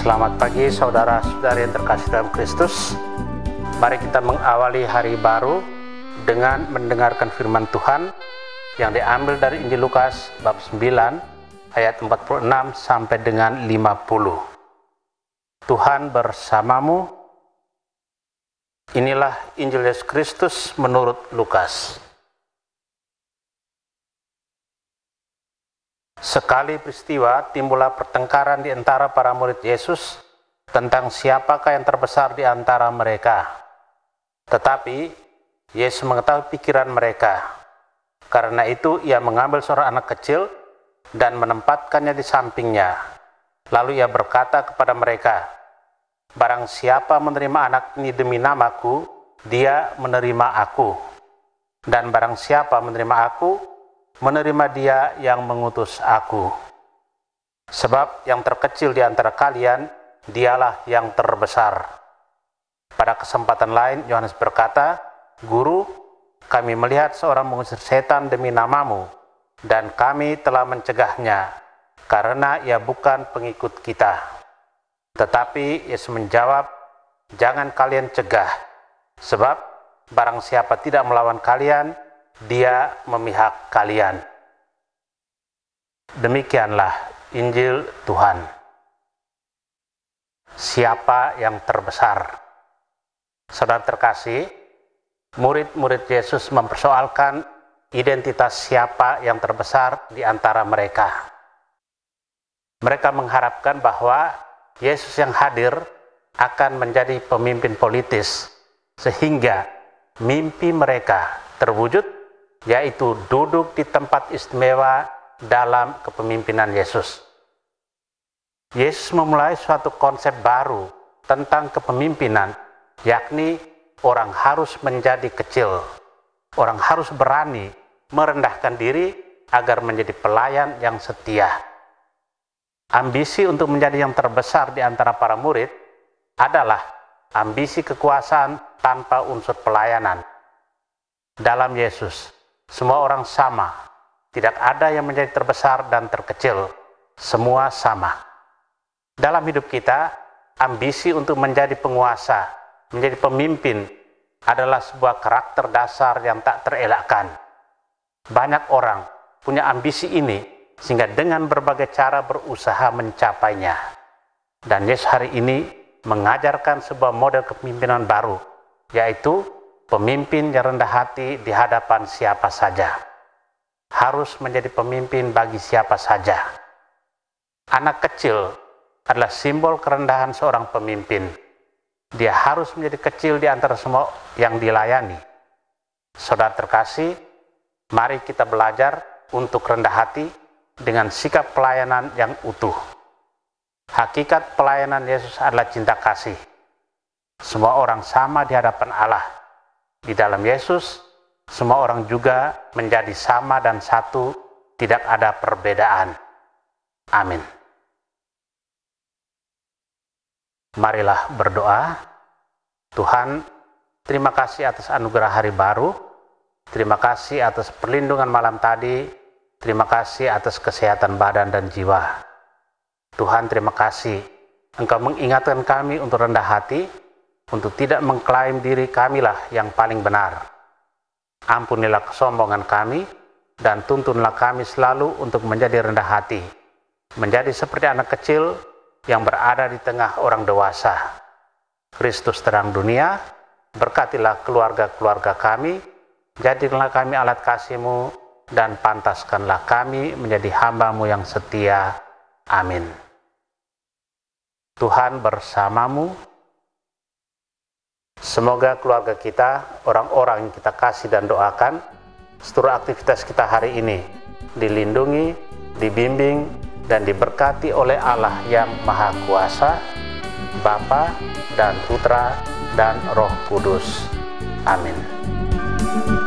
Selamat pagi saudara-saudari yang terkasih dalam Kristus. Mari kita mengawali hari baru dengan mendengarkan firman Tuhan yang diambil dari Injil Lukas bab 9 ayat 46 sampai dengan 50. Tuhan bersamamu. Inilah Injil Yesus Kristus menurut Lukas. Sekali peristiwa, timbullah pertengkaran di antara para murid Yesus tentang siapakah yang terbesar di antara mereka. Tetapi Yesus mengetahui pikiran mereka. Karena itu ia mengambil seorang anak kecil dan menempatkannya di sampingnya. Lalu ia berkata kepada mereka, "Barang siapa menerima anak ini demi namaku, dia menerima aku. Dan barang siapa menerima aku, menerima dia yang mengutus aku. Sebab yang terkecil di antara kalian, dialah yang terbesar." Pada kesempatan lain, Yohanes berkata, "Guru, kami melihat seorang mengusir setan demi namamu, dan kami telah mencegahnya, karena ia bukan pengikut kita." Tetapi Yesus menjawab, "Jangan kalian cegah, sebab barang siapa tidak melawan kalian, dia memihak kalian." Demikianlah Injil Tuhan. Siapa yang terbesar? Saudara terkasih, murid-murid Yesus mempersoalkan identitas siapa yang terbesar di antara mereka. Mereka mengharapkan bahwa Yesus yang hadir akan menjadi pemimpin politis, sehingga mimpi mereka terwujud, yaitu duduk di tempat istimewa dalam kepemimpinan Yesus. Yesus memulai suatu konsep baru tentang kepemimpinan, yakni orang harus menjadi kecil. Orang harus berani merendahkan diri agar menjadi pelayan yang setia. Ambisi untuk menjadi yang terbesar di antara para murid adalah ambisi kekuasaan tanpa unsur pelayanan. Dalam Yesus, semua orang sama. Tidak ada yang menjadi terbesar dan terkecil. Semua sama. Dalam hidup kita, ambisi untuk menjadi penguasa, menjadi pemimpin adalah sebuah karakter dasar yang tak terelakkan. Banyak orang punya ambisi ini sehingga dengan berbagai cara berusaha mencapainya. Dan Yesus hari ini mengajarkan sebuah model kepemimpinan baru, yaitu pemimpin yang rendah hati di hadapan siapa saja. Harus menjadi pemimpin bagi siapa saja. Anak kecil adalah simbol kerendahan seorang pemimpin. Dia harus menjadi kecil di antara semua yang dilayani. Saudara terkasih, mari kita belajar untuk rendah hati dengan sikap pelayanan yang utuh. Hakikat pelayanan Yesus adalah cinta kasih. Semua orang sama di hadapan Allah. Di dalam Yesus, semua orang juga menjadi sama dan satu, tidak ada perbedaan. Amin. Marilah berdoa. Tuhan, terima kasih atas anugerah hari baru. Terima kasih atas perlindungan malam tadi. Terima kasih atas kesehatan badan dan jiwa. Tuhan, terima kasih Engkau mengingatkan kami untuk rendah hati, untuk tidak mengklaim diri kamilah yang paling benar. Ampunilah kesombongan kami, dan tuntunlah kami selalu untuk menjadi rendah hati, menjadi seperti anak kecil yang berada di tengah orang dewasa. Kristus terang dunia, berkatilah keluarga-keluarga kami, jadikanlah kami alat kasih-Mu, dan pantaskanlah kami menjadi hamba-Mu yang setia. Amin. Tuhan bersamamu. Semoga keluarga kita, orang-orang yang kita kasih dan doakan, seluruh aktivitas kita hari ini dilindungi, dibimbing, dan diberkati oleh Allah yang Maha Kuasa, Bapa dan Putra dan Roh Kudus. Amin.